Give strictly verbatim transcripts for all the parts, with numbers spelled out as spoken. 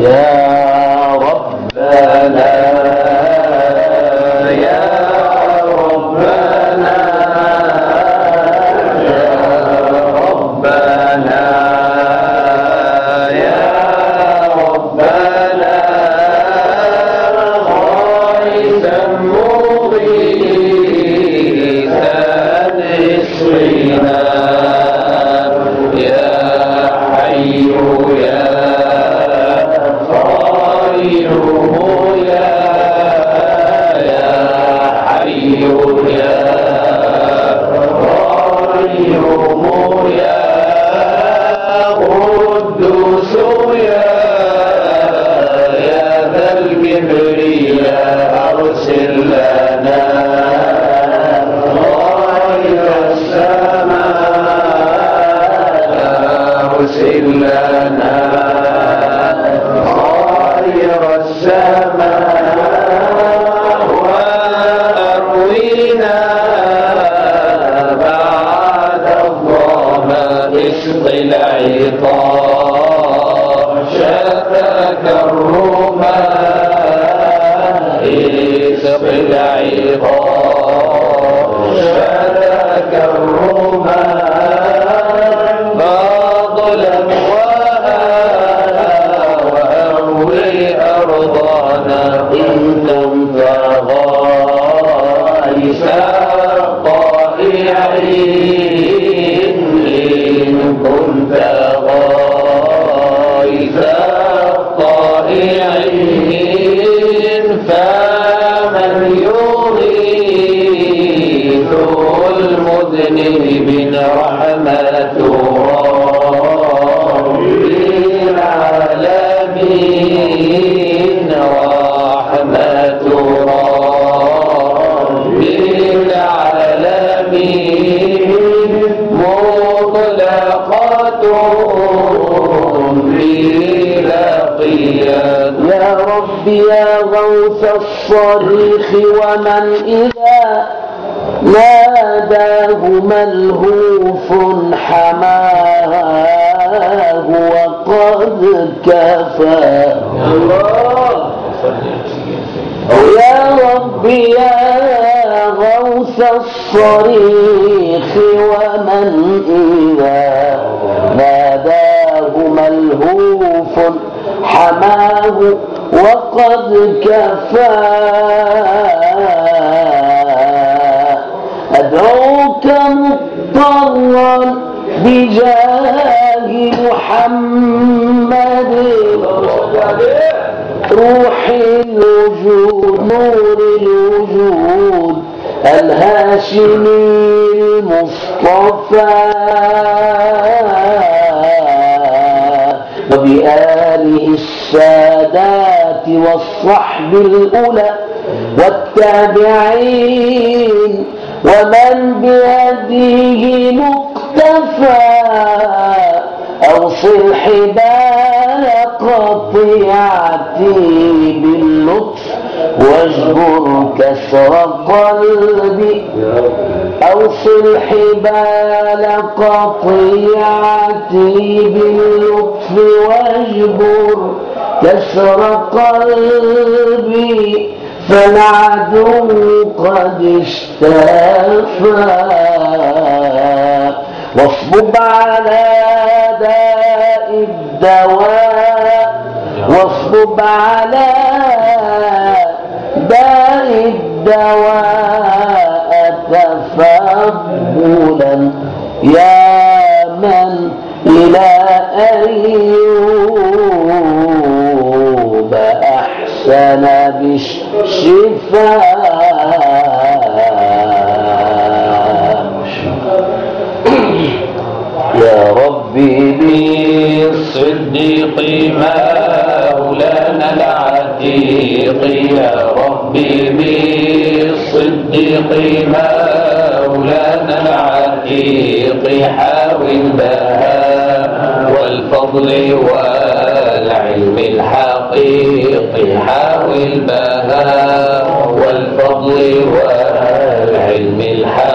يا ربنا يا ربنا يا ربنا يا ربنا غيثا مغيثا اسقنا يا حي يا قيوم يا يا حي يا قيوم يا قدوس يا يا ذا الكبرياء أرسل لنا غير السماء أرسل لنا غير السماء وأروينا بعد الظما اسق العطاش تكرما اسق العطاش تكرما فضلا وأروي أرضنا إن كنت غائسا طائعين إن كنت غائسا طائعين فمن يغيث المذنبين رحمة رب العالمين رحمة رب العالمين مطلقة بلا قياد يا رب يا غوث الصريخ ومن إذا ناداه ملهوف حماه وقد كفاه يا رب يا غوث الصريخ ومن إذا ناداه ملهوف حماه وقد كفاه أدعوك مضطرا بجاه محمد روح الوجود نور الوجود الهاشمي المصطفى وبآله السادات والصحب الأولى والتابعين ومن بهديه مقتفى أوصل حبال قطيعتي باللطف واجبر كسر قلبي أوصل حبال قطيعتي باللطف واجبر كسر قلبي فالعدو قد اشتفى واصبب على داء الدواء واصبب على داء الدواء تفضلا يا من إلى أيوب أحسن بالشفاء يا ربي بالصديق مولانا العتيق يا ربي بالصديق مولانا العتيق حاول بها والفضل والعلم الحقيقي حاول بها والفضل والعلم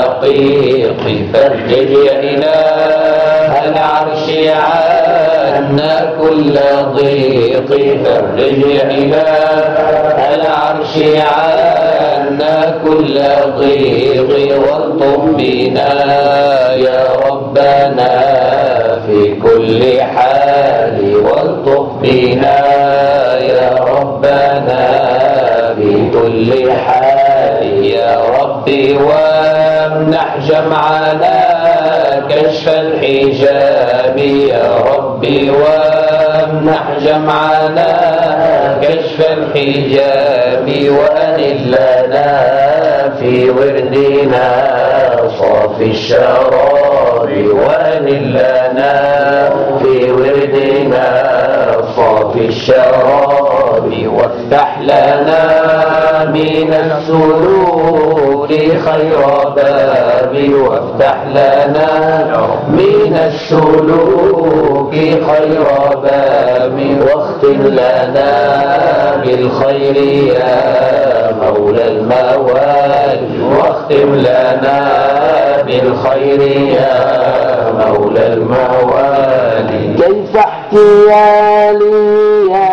الحقيقي فرج يا إله العرش عنا عنا كل ضيق فرج إله العرش عنا كل ضيق والطف بنا يا ربنا في كل حال والطف بنا يا ربنا في كل حال يا ربي وامنح جمعنا كشف الحجاب يا ربي وامنح جمعنا كشف الحجاب وأنل لنا في وردنا صافي الشراب وأنل لنا في وردنا صافي الشراب وافتح لنا من السلوك خير باب وافتح لنا من السلوك خير باب واختم لنا بالخير يا مولى الموال واختم لنا بالخير يا مولى الموال كيف احتيالي يا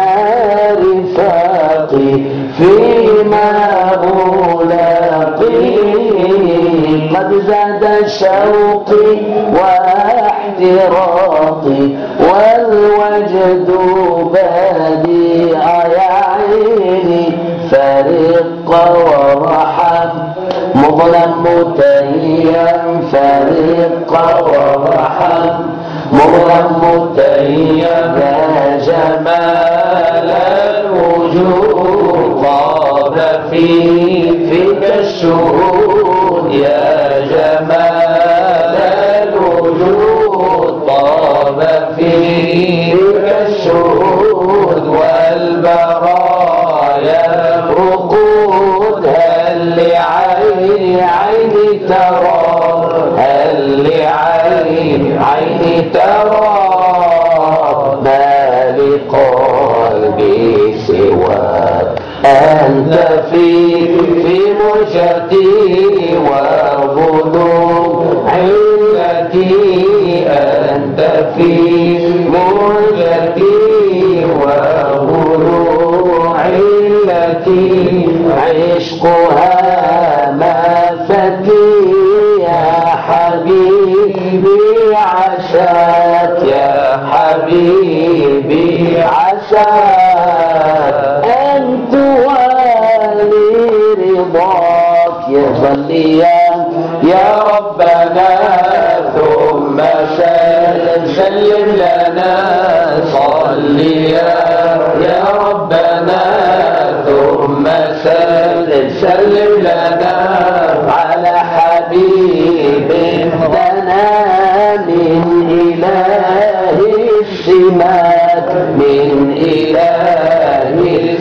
رفاقي فيما ملاقي قد زاد شوقي واحتراقي والوجد بديع يا عيني فرق ورحم مظلم متيم فرق ورحم مظلم متيم يا جمال الوجود طاب في فيك الشهود يا جمال الوجود طاب فيك الشهود والبرايا رقود هل لعيني عيني ترى هل لعيني عيني ترى ما لقلبي سواك أنت في في مشتي وظلوم علتي أنت في مشتي وظلوم علتي عشقها ما فتي يا حبيبي عشاك يا حبيبي عشاك أنت ولي رضاك يا صليا يا ربنا ثم سلم لنا صليا يا ربنا ثم سلم لنا على حبيب لنا من إله السماك من إله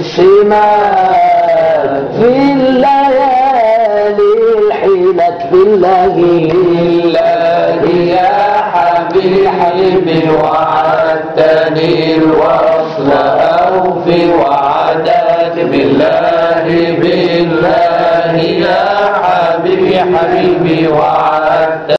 السماك في الليالي الحيلك بالله بالله يا حبيبي وعدتني الوصل أو في وعدك بالله بالله